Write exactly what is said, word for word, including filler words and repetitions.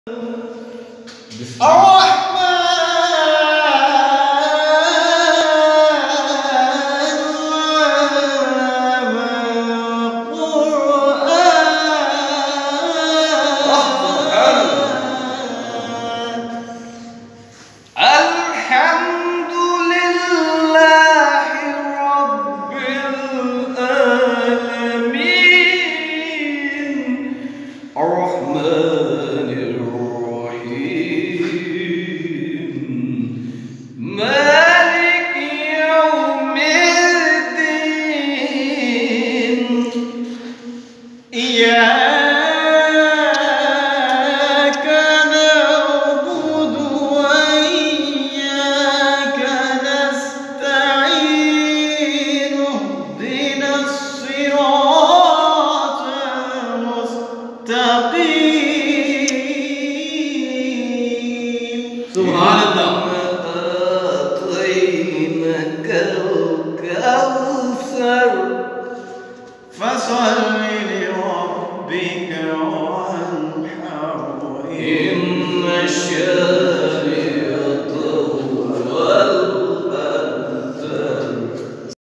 إياك نعبد وإياك نستعين اهدنا الصراط المستقيم سبحان الله. أعطيناك الكوثر فصل لربك وانحر إن شاء